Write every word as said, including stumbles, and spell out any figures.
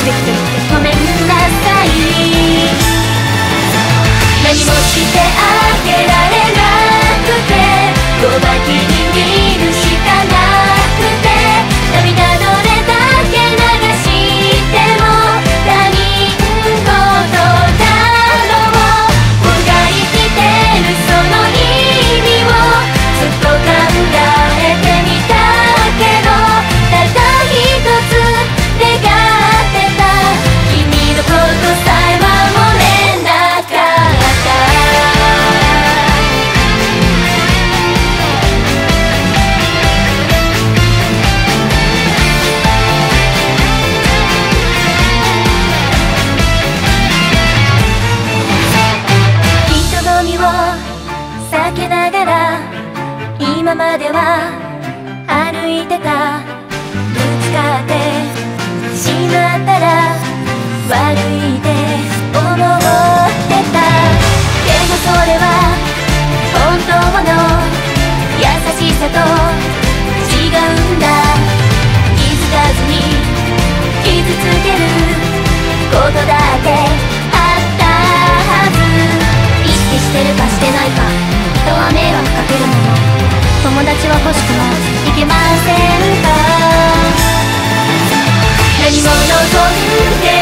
べきと言ってごめんなさい。何もしてあげられなくて、ごまきに見るしかなくて、涙のれだけ流しても他人事だろう。もがいきてるその意味をずっと考えてみたけど、ただ一つ願ってた君のことさえ守れなかった。人混みを避けながら今までは歩いてた。ぶつかってしまったら悪いって思ってた。でもそれは本当の優しさと違うんだ。気づかずに傷つけることだってあったはず。意識してるかしてないか、人は迷惑かけるもの。友達は欲しくもいけませんか。何も望んで